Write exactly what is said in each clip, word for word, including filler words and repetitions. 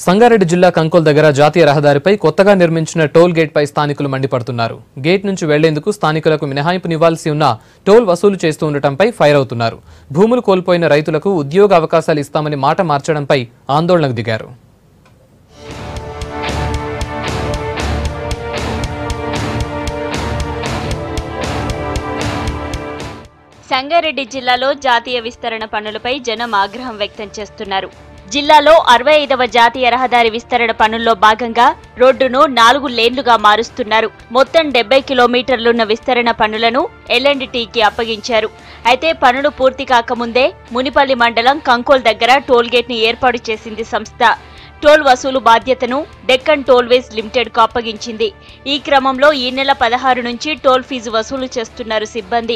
సంగారెడ్డి జిల్లా కంకోల్ దగ్గర జాతీయ రహదారిపై కొత్తగా నిర్మించిన టోల్ గేట్ పై స్థానికులు మండిపడుతున్నారు. గేట్ నుంచి వెళ్లేందుకు స్థానికులకు మినహాయింపునివ్వాల్సి ఉన్న టోల్ వసూలు చేస్తూ ఉండటంపై ఫైర్ అవుతున్నారు. భూములు కోల్పోయిన రైతులకు ఉద్యోగ అవకాశాలు ఇస్తామని మాట మార్చడంపై ఆందోళనకు దిగారు. సంగారెడ్డి జిల్లాలో జాతీయ విస్తరణ పనులపై జనం ఆగ్రహం వ్యక్తం చేస్తున్నారు. జిల్లాలో అరవై ఐదవ జాతీయ రహదారి విస్తరణ పనుల్లో భాగంగా రోడ్డును నాలుగు లేన్లుగా మారుస్తున్నారు. మొత్తం డెబ్బై కిలోమీటర్లున్న విస్తరణ పనులను ఎల్ అండ్ టీకి అప్పగించారు. అయితే పనులు పూర్తి కాకముందే మునిపల్లి మండలం కంకోల్ దగ్గర టోల్ గేట్ ని ఏర్పాటు చేసింది సంస్థ. టోల్ వసూలు బాధ్యతను డెక్కన్ టోల్వేస్ లిమిటెడ్ కు అప్పగించింది. ఈ క్రమంలో ఈ నెల పదహారు నుంచి టోల్ ఫీజు వసూలు చేస్తున్నారు సిబ్బంది.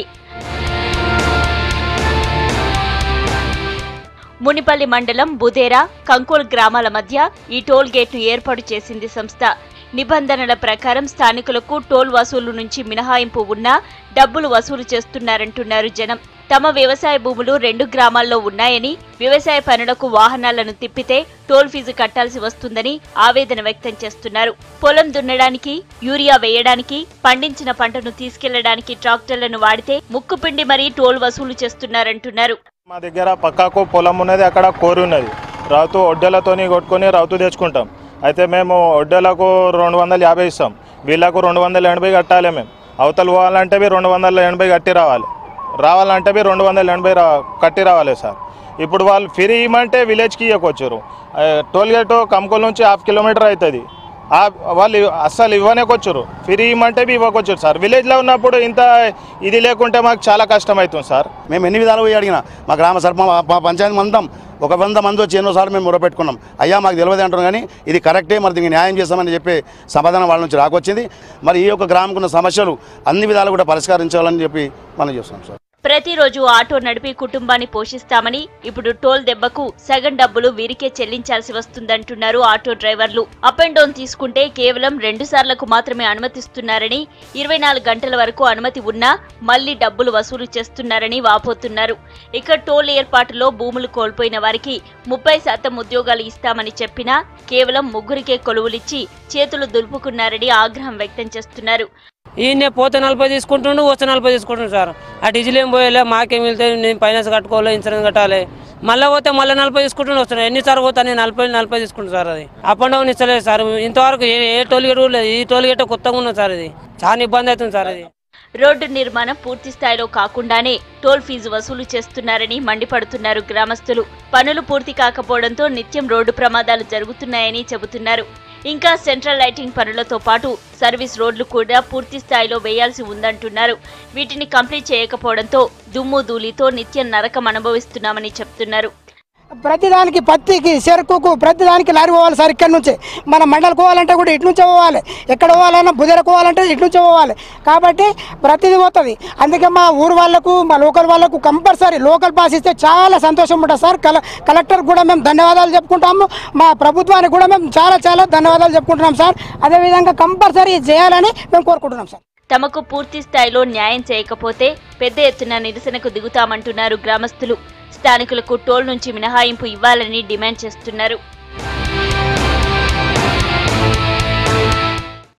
మునిపల్లి మండలం బుదేరా, కంకోల్ గ్రామాల మధ్య ఈ టోల్ గేట్ను ఏర్పాటు చేసింది సంస్థ. నిబంధనల ప్రకారం స్థానికులకు టోల్ వసూలు నుంచి మినహాయింపు ఉన్నా డబ్బులు వసూలు చేస్తున్నారంటున్నారు జనం. తమ వ్యవసాయ భూములు రెండు గ్రామాల్లో ఉన్నాయని, వ్యవసాయ పనులకు వాహనాలను తిప్పితే టోల్ ఫీజు కట్టాల్సి వస్తుందని ఆవేదన వ్యక్తం చేస్తున్నారు. పొలం దున్నడానికి, యూరియా వేయడానికి, పండించిన పంటను తీసుకెళ్లడానికి ట్రాక్టర్లను వాడితే ముక్కుపిండి మరీ టోల్ వసూలు చేస్తున్నారంటున్నారు. మా దగ్గర పక్కకు పొలం ఉన్నది, అక్కడ కోరి ఉన్నది. రౌతు ఒడ్డలతోని కొట్టుకొని రౌతు తెచ్చుకుంటాం. అయితే మేము ఒడ్డలకు రెండు వందల యాభై ఇస్తాం, వీళ్ళకు రెండు వందల ఎనభై కట్టాలి. మేము అవతల పోవాలంటే రెండు వందల ఎనభై కట్టి రావాలి, రావాలంటే రెండు వందల ఎనభై రా కట్టి రావాలి సార్. ఇప్పుడు వాళ్ళు ఫ్రీ ఇవ్వమంటే విలేజ్కి ఇవ్వకొచ్చారు. టోల్ గేట్ కంకోల్ నుంచి హాఫ్ కిలోమీటర్ అవుతుంది, వాళ్ళు అస్సలు ఇవ్వనేకొచ్చారు. ఫ్రీ ఇవ్వమంటే ఇవ్వకొచ్చారు సార్. విలేజ్లో ఉన్నప్పుడు ఇంత ఇది లేకుంటే మాకు చాలా కష్టం అవుతుంది సార్. మేము ఎన్ని విధాలు పోయి అడిగినా మా గ్రామ సర్పంచ్ మా పంచాయతీ మందం ఒక వంద మంది వచ్చి ఎన్నోసార్లు మేము మొరపెట్టుకున్నాం. అయ్యా మాకు తెలియదు అంటున్నాం, కానీ ఇది కరెక్టే, మరి దీనికి న్యాయం చేస్తామని చెప్పి సమాధానం వాళ్ళ నుంచి రాకొచ్చింది. మరి ఈ యొక్క గ్రామంకున్న సమస్యలు అన్ని విధాలు కూడా పరిష్కరించాలని చెప్పి మనం చేస్తాం సార్. ప్రతిరోజు ఆటో నడిపి కుటుంబాన్ని పోషిస్తామని ఇప్పుడు టోల్ దెబ్బకు సగం డబ్బులు వీరికే చెల్లించాల్సి వస్తుందంటున్నారు ఆటో డ్రైవర్లు. అప్ అండ్ డౌన్ తీసుకుంటే కేవలం రెండు సార్లకు మాత్రమే అనుమతిస్తున్నారని, ఇరవై నాలుగు గంటల వరకు అనుమతి ఉన్నా మళ్లీ డబ్బులు వసూలు చేస్తున్నారని వాపోతున్నారు. ఇక టోల్ ఏర్పాటులో భూములు కోల్పోయిన వారికి ముప్పై శాతం ఉద్యోగాలు ఇస్తామని చెప్పినా కేవలం ముగ్గురికే కొలువులిచ్చి చేతులు దులుపుకున్నారని ఆగ్రహం వ్యక్తం చేస్తున్నారు. ఈయన పోతే నలభై తీసుకుంటుండు, వస్తే నలభై తీసుకుంటుండు సార్. ఆ డీజిల్ ఏం పోయలే, మాకేం వెళ్తే నేను ఫైనాన్స్ కట్టుకోవాలి, ఇన్సూరెన్స్ కట్టాలి. మళ్ళీ పోతే మళ్ళీ నలభై తీసుకుంటుండే వస్తున్నాయి. ఎన్నిసార్లు పోతా నేను నలభై నలభై తీసుకుంటాను సార్. అది అప్ అండ్ డౌన్ ఇస్తలేదు సార్. ఇంతవరకు ఏ ఏ టోల్ గేట్ లేదు. ఈ టోల్ గేట్ కొత్తగా ఉన్నది సార్. ఇది చాలా ఇబ్బంది అవుతుంది సార్. అది రోడ్డు నిర్మాణం పూర్తి స్థాయిలో కాకుండానే టోల్ ఫీజు వసూలు చేస్తున్నారని మండిపడుతున్నారు గ్రామస్తులు. పనులు పూర్తి కాకపోవడంతో నిత్యం రోడ్డు ప్రమాదాలు జరుగుతున్నాయని చెబుతున్నారు. ఇంకా సెంట్రల్ లైటింగ్ పనులతో పాటు సర్వీస్ రోడ్లు కూడా పూర్తి స్థాయిలో వేయాల్సి ఉందంటున్నారు. వీటిని కంప్లీట్ చేయకపోవడంతో దుమ్ము ధూళితో నిత్యం నరకం అనుభవిస్తున్నామని చెప్తున్నారు. ప్రతిదానికి పత్తికి, చెరుకుకు ప్రతిదానికి లారీ పోవాలి సార్. ఇక్కడ నుంచి మన మండలకు పోవాలంటే కూడా ఇటు నుంచే పోవాలి, ఎక్కడ పోవాలన్నా బుధరకు పోవాలంటే ఇటు నుంచే పోవాలి. కాబట్టి ప్రతిదీ పోతుంది. అందుకే మా ఊరు వాళ్ళకు, మా లోకల్ వాళ్ళకు కంపల్సరీ లోకల్ పాస్ ఇస్తే చాలా సంతోషం ఉంటుంది సార్. కల కలెక్టర్ కూడా మేము ధన్యవాదాలు చెప్పుకుంటాము, మా ప్రభుత్వానికి కూడా మేము చాలా చాలా ధన్యవాదాలు చెప్పుకుంటున్నాం సార్. అదేవిధంగా కంపల్సరీ చేయాలని మేము కోరుకుంటున్నాం సార్. తమకు పూర్తి స్థాయిలో న్యాయం చేయకపోతే పెద్ద ఎత్తున నిరసనకు దిగుతామంటున్నారు గ్రామస్తులు. స్థానికులకు టోల్ నుంచి మినహాయింపు ఇవ్వాలని డిమాండ్ చేస్తున్నారు.